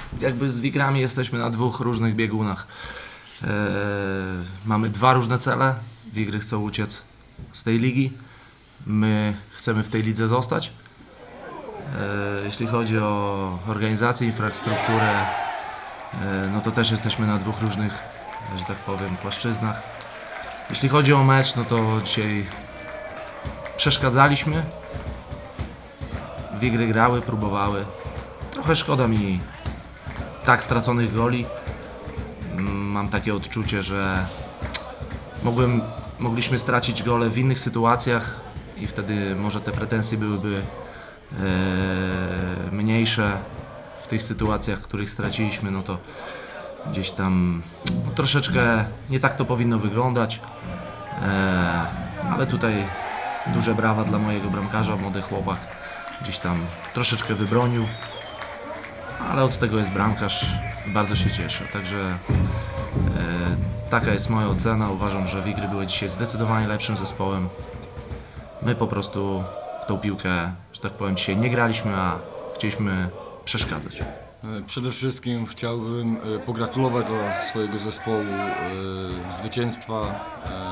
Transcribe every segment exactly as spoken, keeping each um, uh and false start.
jakby z Wigrami jesteśmy na dwóch różnych biegunach. Eee, mamy dwa różne cele. Wigry chcą uciec z tej ligi. My chcemy w tej lidze zostać. Eee, jeśli chodzi o organizację, infrastrukturę, eee, no to też jesteśmy na dwóch różnych, że tak powiem, płaszczyznach. Jeśli chodzi o mecz, no to dzisiaj przeszkadzaliśmy. Wigry grały, próbowały. Trochę szkoda mi tak straconych goli. Mam takie odczucie, że mogłem, mogliśmy stracić gole w innych sytuacjach i wtedy może te pretensje byłyby e, mniejsze. W tych sytuacjach, w których straciliśmy, no to gdzieś tam no, troszeczkę nie tak to powinno wyglądać. E, ale tutaj duże brawa dla mojego bramkarza, młody chłopak. Gdzieś tam troszeczkę wybronił, ale od tego jest bramkarz i bardzo się cieszę. Także e, taka jest moja ocena. Uważam, że Wigry były dzisiaj zdecydowanie lepszym zespołem. My po prostu w tą piłkę, że tak powiem, dzisiaj nie graliśmy, a chcieliśmy przeszkadzać. Przede wszystkim chciałbym pogratulować dla swojego zespołu e, zwycięstwa.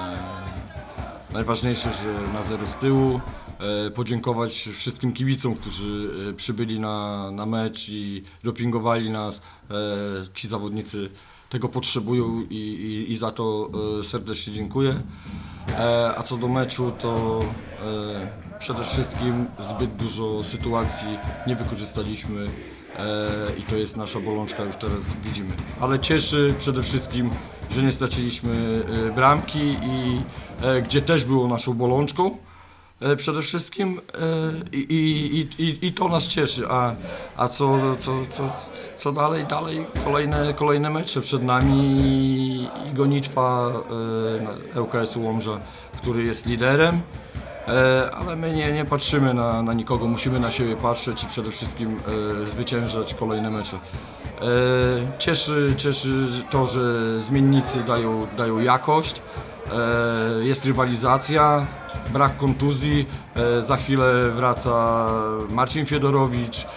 E, najważniejsze, że na zero z tyłu. E, podziękować wszystkim kibicom, którzy e, przybyli na, na mecz i dopingowali nas. E, ci zawodnicy tego potrzebują i, i, i za to e, serdecznie dziękuję. E, a co do meczu, to e, przede wszystkim zbyt dużo sytuacji nie wykorzystaliśmy. I to jest nasza bolączka, już teraz widzimy. Ale cieszy przede wszystkim, że nie straciliśmy bramki i gdzie też było naszą bolączką przede wszystkim i, i, i, i to nas cieszy. A, a co, co, co, co dalej? Dalej kolejne, kolejne mecze przed nami i gonitwa L K S-u Łomża, który jest liderem. Ale my nie, nie patrzymy na, na nikogo, musimy na siebie patrzeć i przede wszystkim e, zwyciężać kolejne mecze. E, cieszy, cieszy to, że zmiennicy dają, dają jakość, e, jest rywalizacja, brak kontuzji, e, za chwilę wraca Marcin Fiedorowicz, e,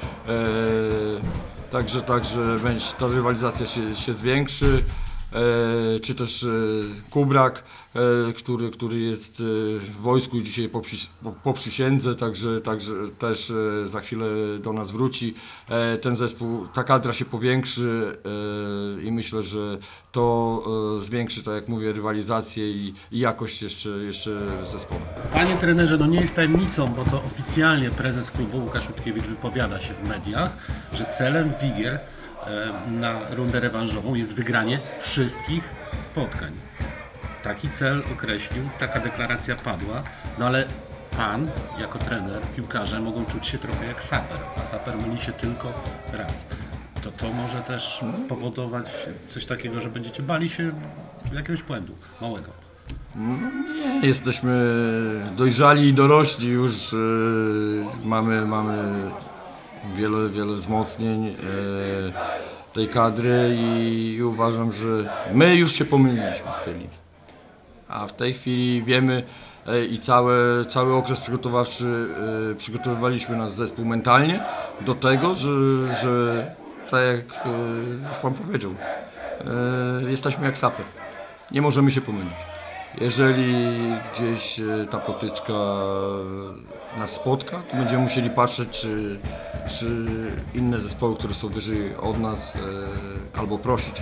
także, także będzie, ta rywalizacja się, się zwiększy. E, czy też e, Kubrak, e, który, który jest e, w wojsku i dzisiaj po, przy, po, po przysiędze, także, także też e, za chwilę do nas wróci. E, ten zespół, ta kadra się powiększy e, i myślę, że to e, zwiększy, tak jak mówię, rywalizację i, i jakość jeszcze, jeszcze zespołu. Panie trenerze, no nie jest tajemnicą, bo to oficjalnie prezes klubu Łukasz Łódkiewicz wypowiada się w mediach, że celem Wigier na rundę rewanżową jest wygranie wszystkich spotkań. Taki cel określił, taka deklaracja padła, no ale pan jako trener, piłkarze mogą czuć się trochę jak saper, a saper myli się tylko raz. To to może też powodować coś takiego, że będziecie bali się jakiegoś błędu małego. Nie, jesteśmy dojrzali i dorośli już, yy, mamy, mamy wiele, wiele wzmocnień e, tej kadry i, i uważam, że my już się pomyliliśmy w tej lidze. A w tej chwili wiemy e, i cały, cały okres przygotowawczy e, przygotowywaliśmy nasz zespół mentalnie do tego, że, że tak jak e, już pan powiedział, e, jesteśmy jak saper. Nie możemy się pomylić. Jeżeli gdzieś ta potyczka nas spotka, to będziemy musieli patrzeć, czy, czy inne zespoły, które są wyżej od nas, albo prosić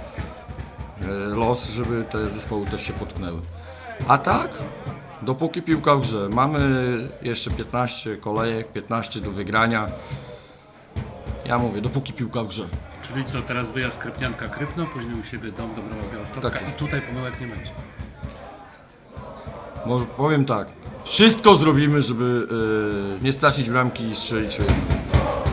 los, żeby te zespoły też się potknęły. A tak, dopóki piłka w grze, mamy jeszcze piętnaście kolejek, piętnaście do wygrania. Ja mówię, dopóki piłka w grze. Czyli co, teraz wyjazd Krypnianka-Krypno, później u siebie Dom Dąbrowa Białostocka Tak i jest. tutaj pomyłek nie będzie. Może powiem tak, wszystko zrobimy, żeby yy, nie stracić bramki i strzelić o jedno więcej.